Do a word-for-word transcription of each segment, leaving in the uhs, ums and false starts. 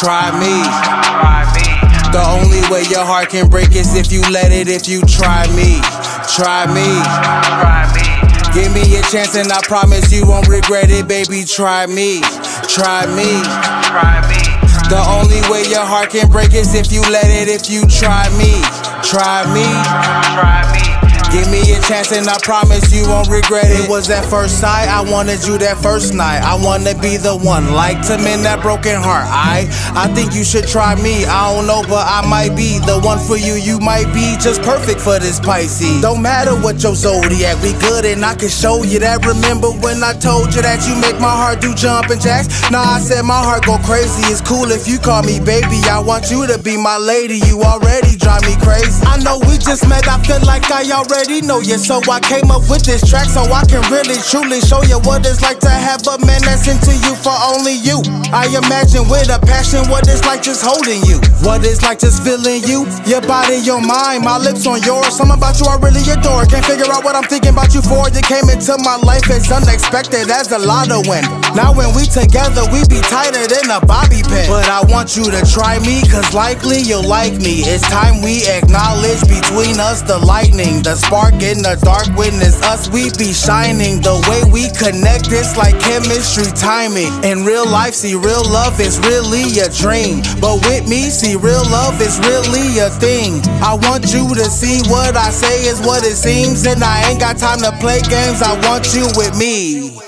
try me. Try me. The only way your heart can break is if you let it, if you try me. Try me. Try me. Give me a chance and I promise you won't regret it, baby, try me. Try me. Try me. The only way your heart can break is if you let it, if you try me. Try me. Try me. Give me a chance and I promise you won't regret it. It was at first sight, I wanted you that first night. I wanna be the one, like to mend that broken heart. I, I think you should try me. I don't know, but I might be the one for you. You might be just perfect for this Pisces. Don't matter what your zodiac, we good and I can show you that. Remember when I told you that you make my heart do jumping jacks? Nah, I said my heart go crazy. It's cool if you call me baby. I want you to be my lady. You already drive me crazy. I know we just met, I feel like I already know you, so I came up with this track so I can really truly show you what it's like to have a man that's into you for only you. I imagine with a passion what it's like just holding you, what it's like just feeling you, your body, your mind, my lips on yours. Something about you I really adore. Can't figure out what I'm thinking about you for. You came into my life as unexpected as a lotto win. Now when we together we be tighter than a bobby pin. But I want you to try me, cause likely you'll like me. It's time we acknowledge between us the lightning, the spark in the dark. When it's us we be shining. The way we connect, it's like chemistry timing. In real life, see, real love is really a dream, but with me, see, real love is really a thing. I want you to see what I say is what it seems, and I ain't got time to play games. I want you with me.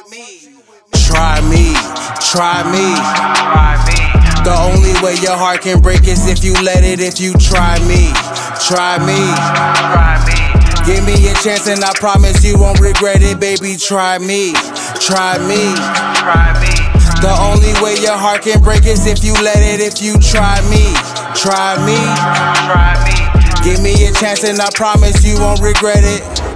Try me, try me. Try me. The only way your heart can break is if you let it, if you try me. Try me. Try me. Give me a chance and I promise you won't regret it, baby, try me. Try me. Try me. The only way your heart can break is if you let it, if you try me. Try me. Try me. Give me a chance and I promise you won't regret it.